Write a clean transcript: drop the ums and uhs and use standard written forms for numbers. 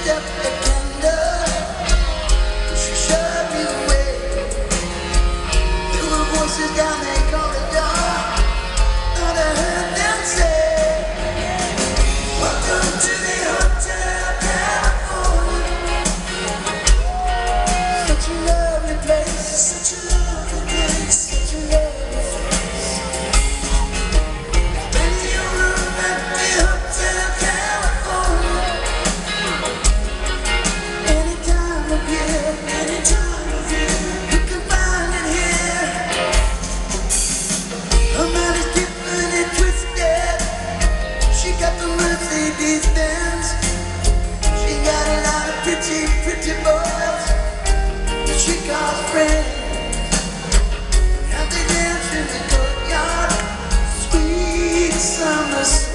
stepped the candle, she showed me the way. There were voices down the corridor, and I heard them say, "Welcome to the Hotel California." Such a lovely place, such a lovely place, such a lovely place. Spend your room at the Hotel California. Anytime of year, you can find it here. Her mind is different and twisted. She got the Mercedes Benz. She got a lot of pretty, pretty boys that she calls friends. And they dance in the courtyard, sweet summer.